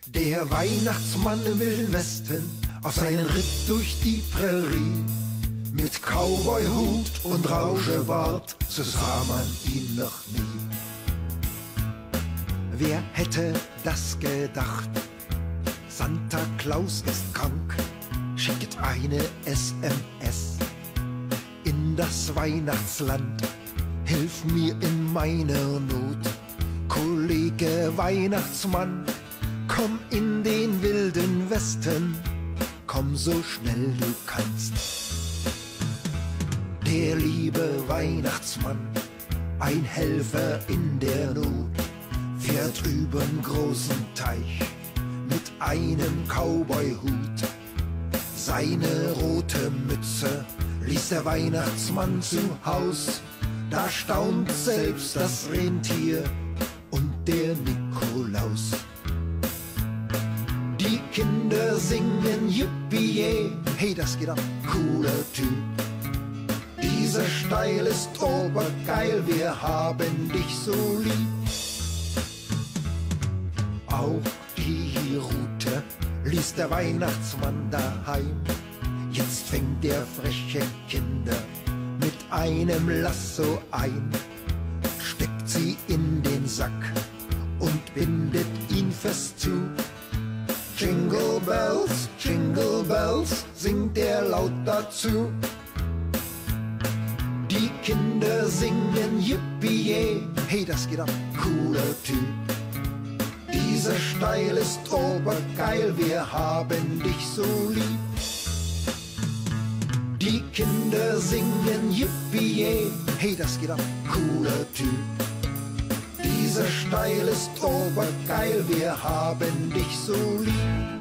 Der Weihnachtsmann im Wilden Westen auf seinen Ritt durch die Prärie. Mit Cowboyhut und Rauschebart, so sah man ihn noch nie. Wer hätte das gedacht? Santa Claus ist krank, schickt eine SMS in das Weihnachtsland. Hilf mir in meiner Not, Kollege Weihnachtsmann, komm in den Wilden Westen, komm so schnell du kannst. Der liebe Weihnachtsmann, ein Helfer in der Not, fährt übern großen Teich mit einem Cowboyhut. Seine rote Mütze ließ der Weihnachtsmann zu Haus. Da staunt selbst das Rentier und der Nikolaus. Die Kinder singen Yippie, hey, das geht ab, cooler Typ. Dieser Steil ist obergeil, wir haben dich so lieb. Auch die Rute ließ der Weihnachtsmann daheim. Jetzt fängt der freche Kinder mit einem Lasso ein, steckt sie in den Sack und bindet ihn fest zu. Jingle Bells, singt er laut dazu. Die Kinder singen Yippie, hey, das geht ab, cooler Typ. Dieser Steil ist obergeil, wir haben dich so lieb. Die Kinder singen Yippie, hey, das geht ab, cooler Typ. Dieser Steil ist obergeil, wir haben dich so lieb.